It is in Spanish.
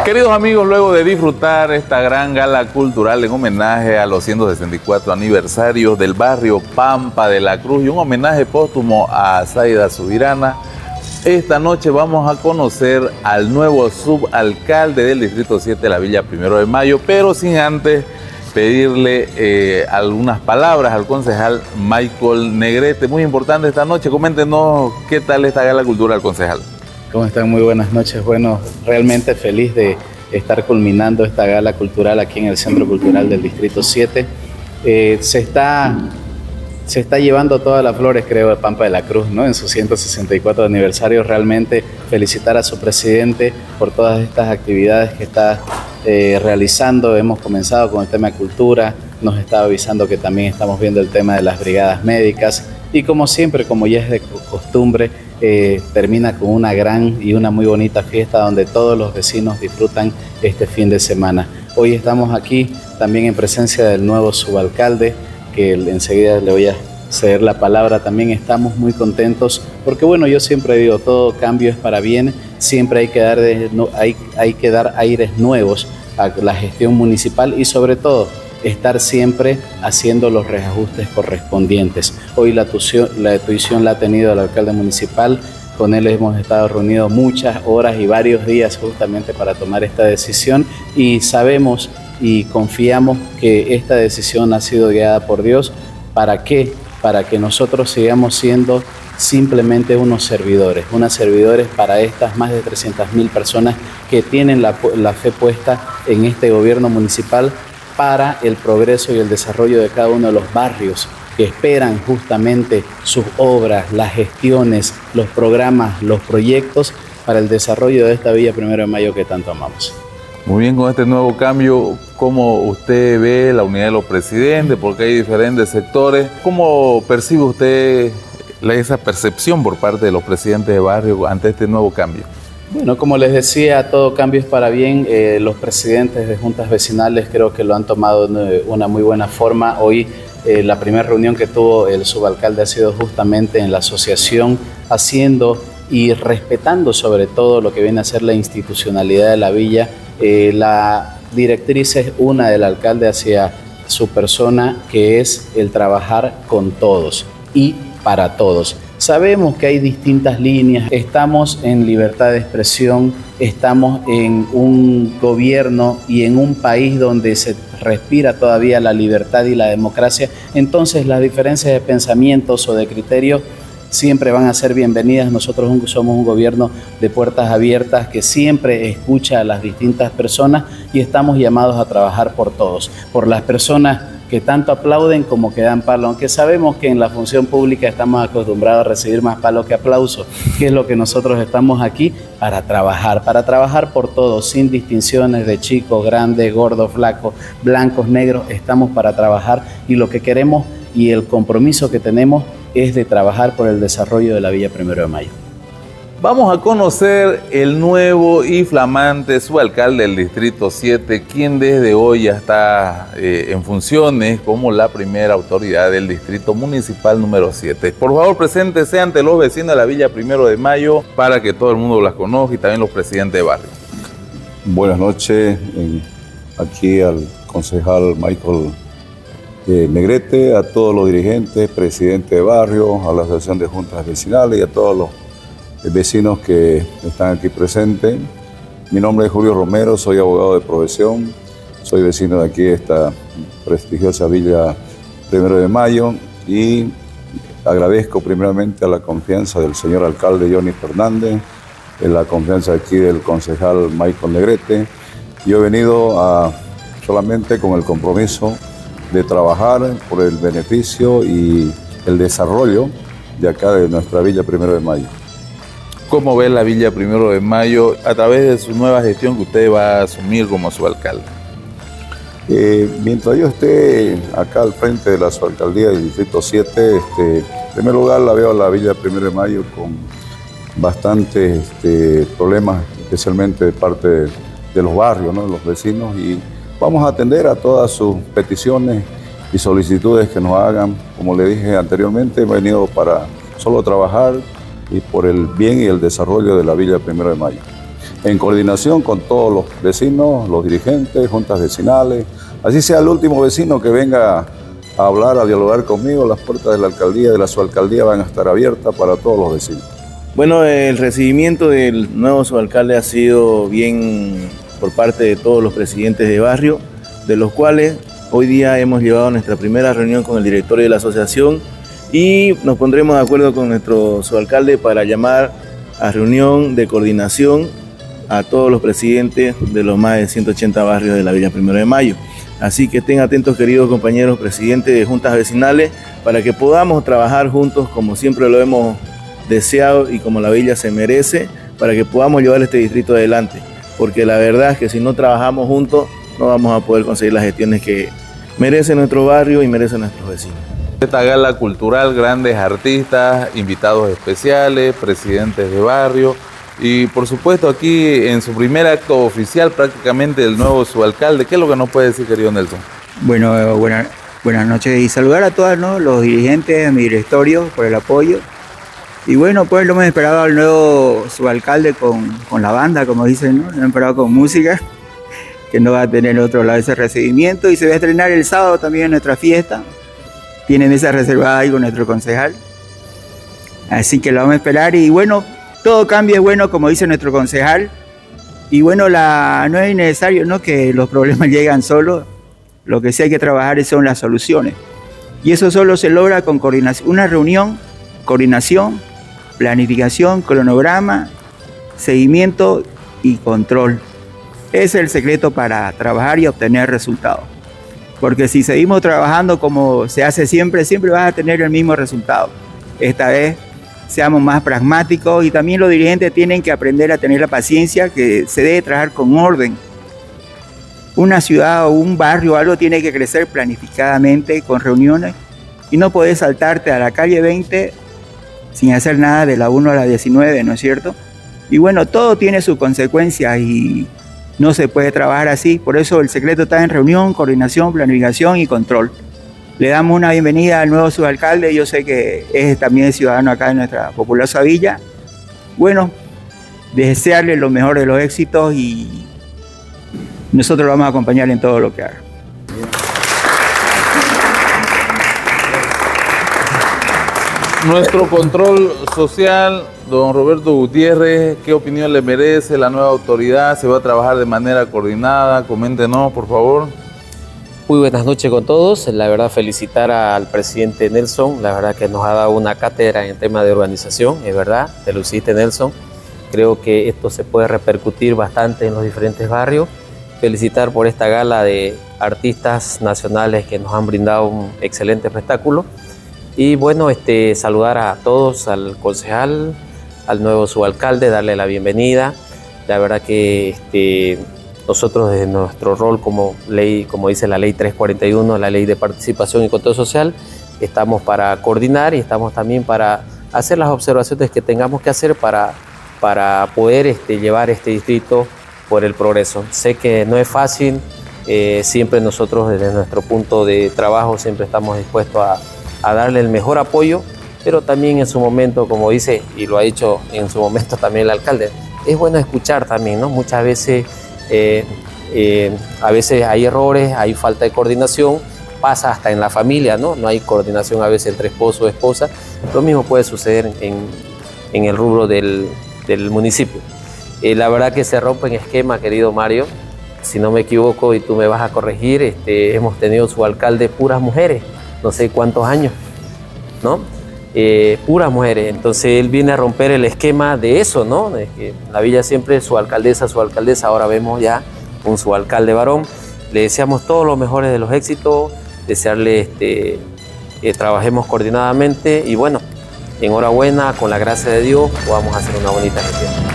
Queridos amigos, luego de disfrutar esta gran gala cultural en homenaje a los 164 aniversarios del barrio Pampa de la Cruz y un homenaje póstumo a Zaida Subirana, esta noche vamos a conocer al nuevo subalcalde del Distrito 7 de la Villa Primero de Mayo, pero sin antes pedirle algunas palabras al concejal Michael Negrete. Muy importante esta noche, coméntenos qué tal esta gala cultural, concejal. ¿Cómo están? Muy buenas noches. Bueno, realmente feliz de estar culminando esta gala cultural aquí en el Centro Cultural del Distrito 7. Se está llevando todas las flores, creo, de Pampa de la Cruz, ¿no? En su 164 aniversario. Realmente felicitar a su presidente por todas estas actividades que está realizando. Hemos comenzado con el tema de cultura, nos está avisando que también estamos viendo el tema de las brigadas médicas y como siempre, como ya es de costumbre, termina con una gran y una muy bonita fiesta donde todos los vecinos disfrutan este fin de semana. Hoy estamos aquí también en presencia del nuevo subalcalde, que enseguida le voy a ceder la palabra. También estamos muy contentos porque, bueno, yo siempre digo, todo cambio es para bien, siempre hay que dar aires nuevos a la gestión municipal y sobre todo estar siempre haciendo los reajustes correspondientes. Hoy la tuición la ha tenido el alcalde municipal, con él hemos estado reunidos muchas horas y varios días justamente para tomar esta decisión y sabemos y confiamos que esta decisión ha sido guiada por Dios. ¿Para qué? Para que nosotros sigamos siendo simplemente unos servidores para estas más de 300.000 personas que tienen la fe puesta en este gobierno municipal para el progreso y el desarrollo de cada uno de los barrios, que esperan justamente sus obras, las gestiones, los programas, los proyectos para el desarrollo de esta Villa Primero de Mayo que tanto amamos. Muy bien, con este nuevo cambio, ¿cómo usted ve la unidad de los presidentes? Porque hay diferentes sectores. ¿Cómo percibe usted esa percepción por parte de los presidentes de barrio ante este nuevo cambio? Bueno, como les decía, todo cambio es para bien. Los presidentes de juntas vecinales creo que lo han tomado de una muy buena forma. Hoy la primera reunión que tuvo el subalcalde ha sido justamente en la asociación, haciendo y respetando sobre todo lo que viene a ser la institucionalidad de la villa. La directriz es una del alcalde hacia su persona, que es el trabajar con todos y para todos. Sabemos que hay distintas líneas, estamos en libertad de expresión, estamos en un gobierno y en un país donde se respira todavía la libertad y la democracia, entonces las diferencias de pensamientos o de criterios siempre van a ser bienvenidas. Nosotros somos un gobierno de puertas abiertas que siempre escucha a las distintas personas y estamos llamados a trabajar por todos, por las personas que tanto aplauden como que dan palo, aunque sabemos que en la función pública estamos acostumbrados a recibir más palo que aplauso, que es lo que nosotros estamos aquí para trabajar por todos, sin distinciones de chicos, grandes, gordos, flacos, blancos, negros. Estamos para trabajar y lo que queremos y el compromiso que tenemos es de trabajar por el desarrollo de la Villa Primero de Mayo. Vamos a conocer el nuevo y flamante subalcalde del Distrito 7, quien desde hoy ya está en funciones como la primera autoridad del Distrito Municipal número 7. Por favor, preséntese ante los vecinos de la Villa Primero de Mayo para que todo el mundo las conozca y también los presidentes de barrio. Buenas noches, aquí al concejal Michael Negrete, a todos los dirigentes, presidentes de barrio, a la Asociación de Juntas Vecinales y a todos los vecinos que están aquí presentes. Mi nombre es Julio Romero, soy abogado de profesión, soy vecino de aquí, esta prestigiosa Villa Primero de Mayo, y agradezco primeramente a la confianza del señor alcalde Johnny Fernández, la confianza aquí del concejal Michael Negrete. Yo he venido solamente con el compromiso de trabajar por el beneficio y el desarrollo de acá de nuestra Villa Primero de Mayo. ¿Cómo ve la Villa Primero de Mayo a través de su nueva gestión que usted va a asumir como subalcalde? Mientras yo esté acá al frente de la subalcaldía del Distrito 7, en primer lugar la veo a la Villa Primero de Mayo con bastantes problemas, especialmente de parte de los barrios, ¿no? Los vecinos, y vamos a atender a todas sus peticiones y solicitudes que nos hagan. Como le dije anteriormente, he venido para solo trabajar y por el bien y el desarrollo de la Villa Primero de Mayo. en coordinación con todos los vecinos, los dirigentes, juntas vecinales. Así sea el último vecino que venga a hablar, a dialogar conmigo, las puertas de la alcaldía, de la subalcaldía van a estar abiertas para todos los vecinos. Bueno, el recibimiento del nuevo subalcalde ha sido bien por parte de todos los presidentes de barrio, de los cuales hoy día hemos llevado nuestra primera reunión con el directorio de la asociación y nos pondremos de acuerdo con nuestro subalcalde para llamar a reunión de coordinación a todos los presidentes de los más de 180 barrios de la Villa 1 de Mayo. Así que estén atentos, queridos compañeros presidentes de juntas vecinales, para que podamos trabajar juntos como siempre lo hemos deseado y como la villa se merece, para que podamos llevar este distrito adelante. Porque la verdad es que si no trabajamos juntos, no vamos a poder conseguir las gestiones que merece nuestro barrio y merecen nuestros vecinos. Esta gala cultural, grandes artistas, invitados especiales, presidentes de barrio y por supuesto aquí en su primer acto oficial prácticamente el nuevo subalcalde. ¿Qué es lo que nos puede decir, querido Nelson? Bueno, buenas noches y saludar a todos, ¿no?, los dirigentes, a mi directorio por el apoyo. Y bueno, pues lo hemos esperado al nuevo subalcalde con la banda, como dicen, ¿no? Lo hemos esperado con música, que no va a tener otro lado ese recibimiento, y se va a estrenar el sábado también en nuestra fiesta. Tienen esa reservada ahí con nuestro concejal. Así que lo vamos a esperar y bueno, todo cambio es bueno, como dice nuestro concejal. Y bueno, no es necesario, ¿no?, que los problemas llegan solos. Lo que sí hay que trabajar son las soluciones. Y eso solo se logra con coordinación, una reunión, coordinación, planificación, cronograma, seguimiento y control. Ese es el secreto para trabajar y obtener resultados. Porque si seguimos trabajando como se hace siempre, siempre vas a tener el mismo resultado. Esta vez seamos más pragmáticos y también los dirigentes tienen que aprender a tener la paciencia, que se debe trabajar con orden. Una ciudad o un barrio o algo tiene que crecer planificadamente, con reuniones, y no podés saltarte a la calle 20 sin hacer nada de la 1 a la 19, ¿no es cierto? Y bueno, todo tiene sus consecuencias y no se puede trabajar así. Por eso el secreto está en reunión, coordinación, planificación y control. Le damos una bienvenida al nuevo subalcalde. Yo sé que es también ciudadano acá en nuestra populosa villa. Bueno, desearle lo mejor de los éxitos y nosotros lo vamos a acompañar en todo lo que haga. Nuestro control social, don Roberto Gutiérrez, ¿qué opinión le merece la nueva autoridad? ¿Se va a trabajar de manera coordinada? Coméntenos, por favor. Muy buenas noches con todos. La verdad, felicitar al presidente Nelson. La verdad que nos ha dado una cátedra en tema de organización, es verdad, te luciste, Nelson. Creo que esto se puede repercutir bastante en los diferentes barrios. Felicitar por esta gala de artistas nacionales que nos han brindado un excelente espectáculo. Y bueno, saludar a todos, al concejal, al nuevo subalcalde, darle la bienvenida. La verdad que nosotros desde nuestro rol como ley, como dice la ley 341, la ley de participación y control social, estamos para coordinar y estamos también para hacer las observaciones que tengamos que hacer para poder llevar este distrito por el progreso. Sé que no es fácil, siempre nosotros desde nuestro punto de trabajo siempre estamos dispuestos a darle el mejor apoyo, pero también en su momento, como dice, y lo ha dicho en su momento también el alcalde, es bueno escuchar también, ¿no? Muchas veces, a veces hay errores, hay falta de coordinación, pasa hasta en la familia, ¿no? No hay coordinación a veces entre esposo o esposa. Lo mismo puede suceder en el rubro del municipio. La verdad que se rompen esquemas, querido Mario, si no me equivoco y tú me vas a corregir, hemos tenido su alcalde puras mujeres, no sé cuántos años, ¿no? Puras mujeres. Entonces él viene a romper el esquema de eso, ¿no? De que la villa siempre su alcaldesa, ahora vemos ya un subalcalde varón. Le deseamos todos los mejores de los éxitos, desearle trabajemos coordinadamente y bueno, enhorabuena, con la gracia de Dios podamos hacer una bonita gestión.